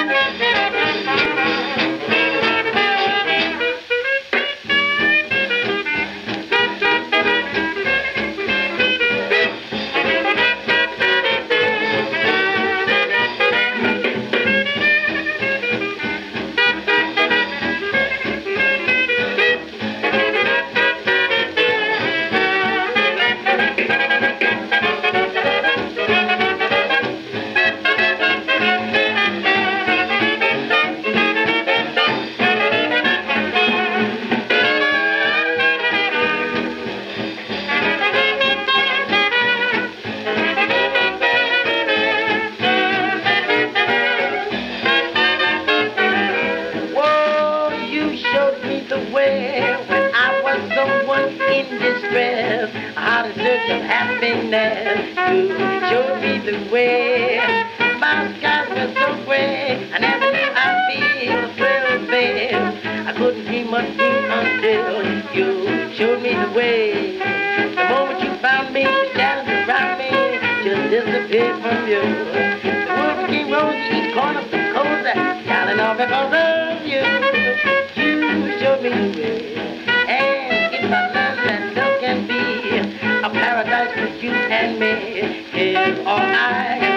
When I was someone in distress, how to search of happiness. You showed me the way. My skies were so gray, I never knew I'd feel a thrill of faith. I couldn't dream a dream until you showed me the way. The moment you found me, the shadows around me just disappeared from you. The world became rosy, each corner so cozy, darling, all because of you. You showed me the way, and if I learned that love can be a paradise for you and me, is all I